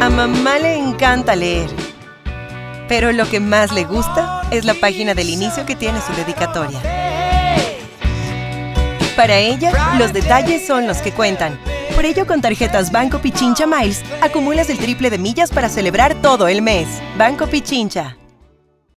A mamá le encanta leer, pero lo que más le gusta es la página del inicio que tiene su dedicatoria. Para ella, los detalles son los que cuentan. Por ello, con tarjetas Banco Pichincha Miles, acumulas el triple de millas para celebrar todo el mes. Banco Pichincha.